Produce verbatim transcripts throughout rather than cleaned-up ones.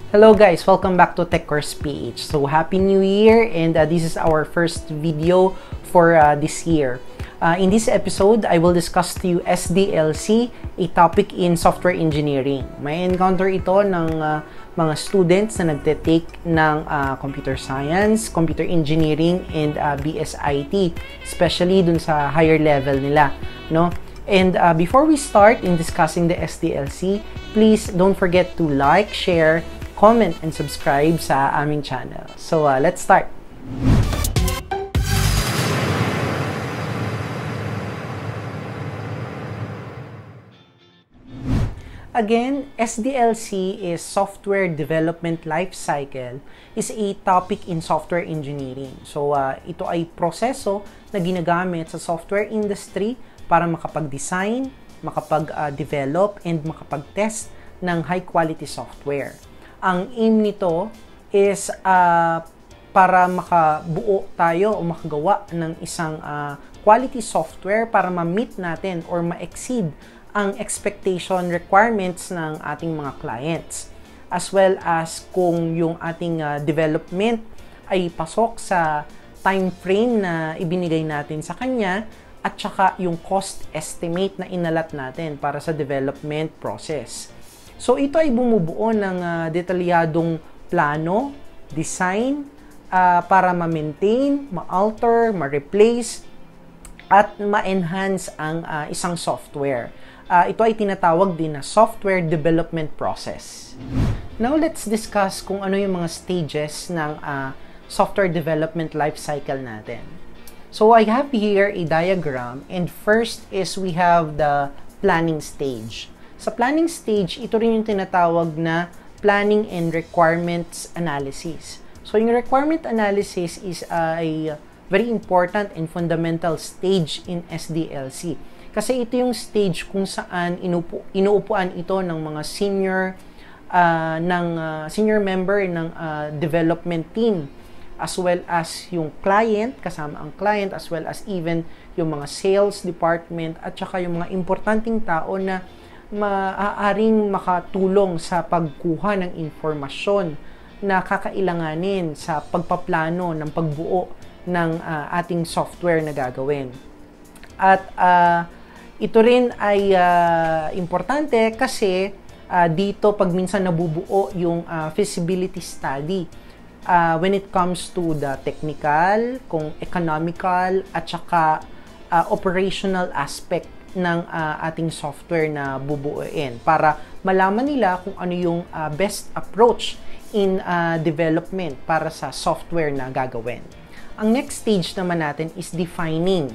Hello guys, welcome back to Tech Course P H. So happy new year, and uh, this is our first video for uh, this year. Uh, in this episode, I will discuss to you S D L C, a topic in software engineering. May encounter ito ng uh, mga students na nagte-take ng uh, computer science, computer engineering, and uh, B S I T, especially dun sa higher level nila, no? And uh, before we start in discussing the S D L C, please don't forget to like, share, comment, and subscribe sa aming channel. So, uh, let's start. Again, S D L C is Software Development Lifecycle, is a topic in software engineering. So, uh, ito ay proseso na ginagamit sa software industry para makapag-design, makapag-develop, and makapag-test ng high-quality software. Ang aim nito is uh, para makabuo tayo o makagawa ng isang uh, quality software para ma-meet natin or ma-exceed ang expectation requirements ng ating mga clients. As well as kung yung ating uh, development ay pasok sa time frame na ibinigay natin sa kanya at saka yung cost estimate na inalat natin para sa development process. So, ito ay bumubuo ng uh, detalyadong plano, design, uh, para ma-maintain, ma-alter, ma-replace, at ma-enhance ang uh, isang software. Uh, ito ay tinatawag din na software development process. Now, let's discuss kung ano yung mga stages ng uh, software development lifecycle natin. So, I have here a diagram, and first is we have the planning stage. Sa planning stage, ito rin yung tinatawag na planning and requirements analysis. So, yung requirement analysis is uh, a very important and fundamental stage in S D L C. Kasi ito yung stage kung saan inuupo, inuupuan ito ng mga senior uh, ng uh, senior member ng uh, development team, as well as yung client, kasama ang client, as well as even yung mga sales department, at saka yung mga importanteng tao na maaaring makatulong sa pagkuha ng informasyon na kakailanganin sa pagpaplano ng pagbuo ng uh, ating software na gagawin. At uh, ito rin ay uh, importante kasi uh, dito pag minsan nabubuo yung uh, feasibility study uh, when it comes to the technical, kung economical, at saka uh, operational aspect ng uh, ating software na bubuuin para malaman nila kung ano yung uh, best approach in uh, development para sa software na gagawin. Ang next stage naman natin is defining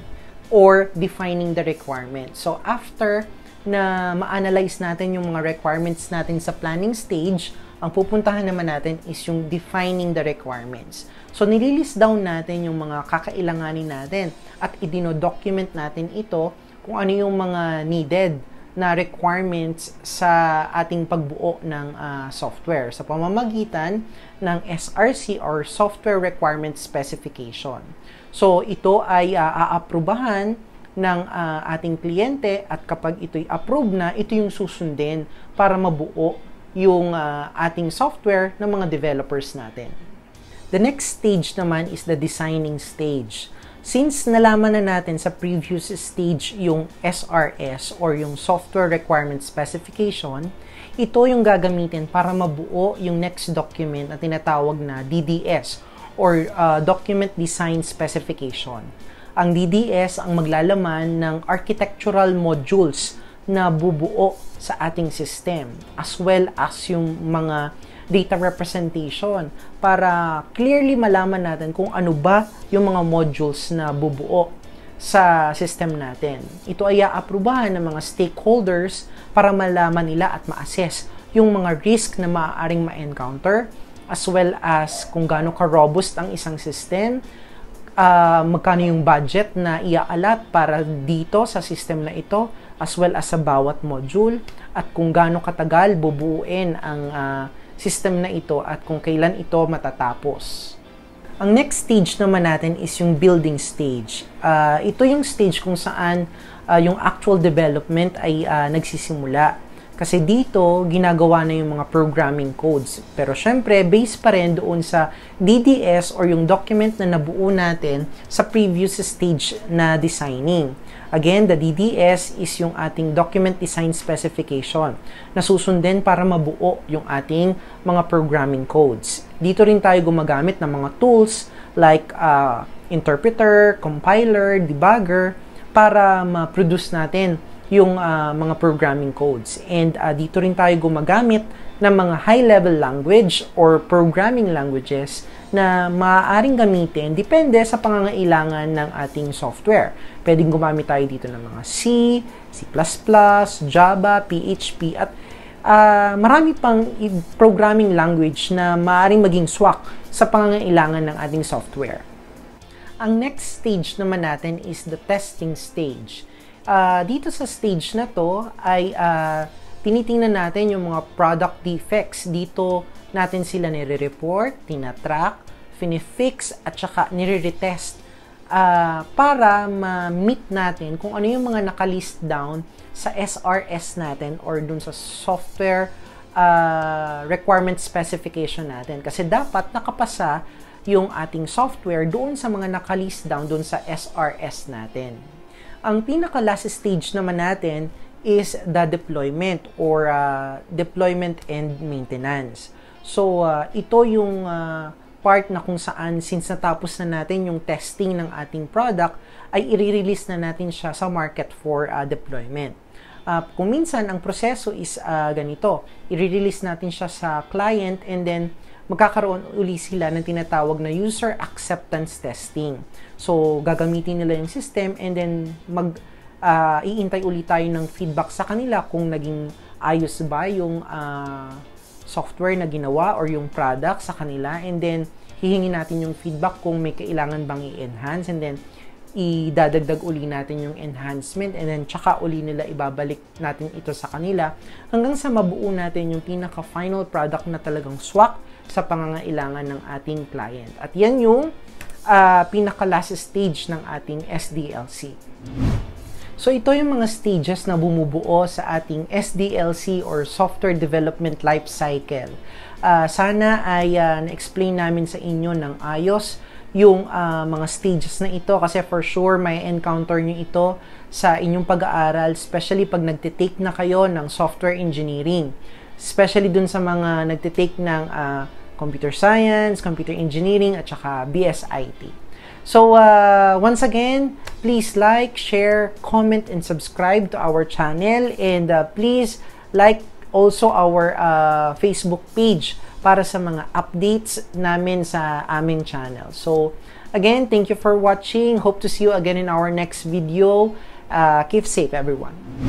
or defining the requirements. So after na ma-analyze natin yung mga requirements natin sa planning stage, ang pupuntahan naman natin is yung defining the requirements. So nililist down natin yung mga kakailanganin natin at idino-document natin ito kung ano yung mga needed na requirements sa ating pagbuo ng uh, software sa pamamagitan ng S R C or Software Requirement Specification. So, ito ay uh, aaprubahan ng uh, ating kliyente at kapag ito'y approve na, ito yung susundin para mabuo yung uh, ating software ng mga developers natin. The next stage naman is the designing stage. Since nalaman na natin sa previous stage yung S R S or yung Software Requirement Specification, ito yung gagamitin para mabuo yung next document na tinatawag na D D S or uh, Document Design Specification. Ang D D S ang maglalaman ng architectural modules na bubuo sa ating system, as well as yung mga data representation para clearly malaman natin kung ano ba yung mga modules na bubuo sa system natin. Ito ay aaprubahan ng mga stakeholders para malaman nila at ma-assess yung mga risk na maaaring ma-encounter, as well as kung gaano ka-robust ang isang system, uh, magkano yung budget na iaalat para dito sa system na ito, as well as sa bawat module, at kung gaano katagal bubuuin ang uh, system na ito at kung kailan ito matatapos. Ang next stage naman natin is yung building stage. Uh, ito yung stage kung saan uh, yung actual development ay uh, nagsisimula. Kasi dito, ginagawa na yung mga programming codes. Pero syempre, based pa rin doon sa D D S or yung document na nabuo natin sa previous stage na designing. Again, the D D S is yung ating document design specification na susundin para mabuo yung ating mga programming codes. Dito rin tayo gumagamit ng mga tools like uh, interpreter, compiler, debugger para ma-produce natin yung uh, mga programming codes. And uh, dito rin tayo gumagamit ng mga high-level language or programming languages na maaaring gamitin depende sa pangangailangan ng ating software. Pwedeng gumamit tayo dito ng mga C, C plus plus, Java, P H P, at uh, marami pang programming language na maaaring maging swak sa pangangailangan ng ating software. Ang next stage naman natin is the testing stage. Uh, dito sa stage na to ay uh, tinitingnan natin yung mga product defects. Dito natin sila nire-report, tinatrack, finifix, at saka nire-retest uh, para ma-meet natin kung ano yung mga nakalist down sa S R S natin or dun sa software uh, requirement specification natin. Kasi dapat nakapasa yung ating software doon sa mga nakalist down doon sa S R S natin. Ang pinaka-last stage naman natin is the deployment or uh, deployment and maintenance. So, uh, ito yung uh, part na kung saan since natapos na natin yung testing ng ating product, ay i-release na natin siya sa market for uh, deployment. Uh, kung minsan, ang proseso is uh, ganito. I-release natin siya sa client and then magkakaroon uli sila ng tinatawag na user acceptance testing. So, gagamitin nila yung system and then mag uh, iintay uli tayo ng feedback sa kanila kung naging ayos ba yung uh, software na ginawa or yung product sa kanila, and then hihingin natin yung feedback kung may kailangan bang i-enhance, and then idadagdag uli natin yung enhancement, and then tsaka uli nila ibabalik natin ito sa kanila hanggang sa mabuo natin yung pinaka-final product na talagang swak sa pangangailangan ng ating client. At yan yung uh, pinaka-last stage ng ating S D L C. So ito yung mga stages na bumubuo sa ating S D L C or Software Development Life Cycle. Uh, sana ay uh, na-explain namin sa inyo ng ayos yung uh, mga stages na ito, kasi for sure may encounter nyo ito sa inyong pag-aaral, especially pag nagtitake na kayo ng software engineering. Especially dun sa mga nagtitake ng uh, computer science, computer engineering, at saka B S I T. So, uh, once again, please like, share, comment, and subscribe to our channel. And uh, please like also our uh, Facebook page para sa mga updates namin sa aming channel. So, again, thank you for watching. Hope to see you again in our next video. Uh, keep safe, everyone.